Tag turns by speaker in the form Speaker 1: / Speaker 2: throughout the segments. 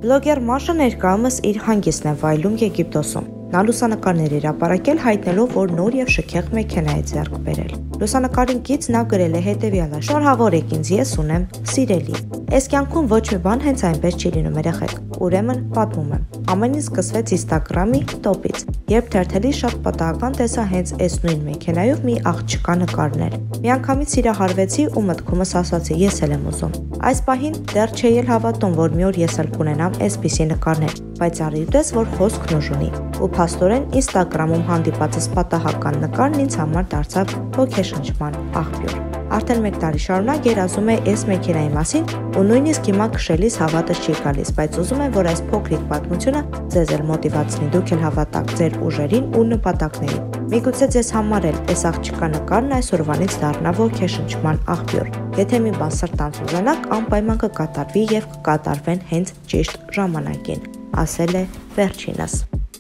Speaker 1: Բլոգեր Մաշը ներկայումս իր հանգիստն է վայելում Եգիպտոսում։ Նա լուսանկարներ էր ապարակել հայտնելով, որ նոր եւ շքեղ մեքենա է ձեռք բերել։ Լուսանկարին կից նա գրել է հետևյալը. «Շնորհավոր եք ինձ, ես ունեմ սիրելի։ Այս կյանքում ոչ մի բան հենց այնպես չի լինում երեխեք։ Ուրեմն պատմում եմ։ Ամեն ինչ սկսվեց Instagram-ի տոպից, երբ թերթելի շատ պատահական տեսա հենց այս նույն մեքենայով մի աղջկա նկարներ։ Միանգամից սիրահարվեցի ու մտքումս ասացի՝ ես էլ եմ ուզում։ Այս պահին դեռ չէի էլ հավատում, որ մի օր ես էլ կունենամ այսպիսի նկարներ, բայց առիթ որ խոսքն ուժ ունի։ Ու փաստորեն Instagram-ում հանդիպածս պատահական նկարն ինձ համար դարձավ ոգեշնչման աղբյուր։ Արդեն 1 տարի շարունակ երազում է այս մեքենայի մասին ու նույնիսկ հիմա քշելիս հավատը չի գալիս, բայց ուզում եմ, որ այս փոքրիկ պատմությունը ձեզ էլ մոտիվացնի, դուք էլ հավատաք ձեր ուժերին ու նպատակներին։ Միգուցե ձեզ համար էլ այս աղջկա նկարն այսօրվանից դառնա ոգեշնչման աղբյուր։ Եթե մի բան սրտանց ուզենաք, անպայման կկատարվի եւ կկատարվեն հենց ճիշտ ժամանակին, ասել է վերջինս։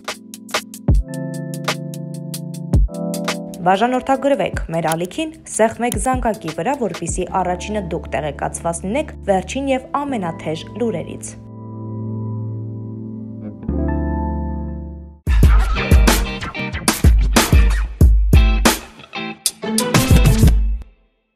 Speaker 1: Բաժանորդագրվեք մեր ալիքին սեղմեք զանգակի վրա, որպեսզի առաջինը դուք տեղեկացված լինեք վերջին եւ ամենաթեժ լուրերից։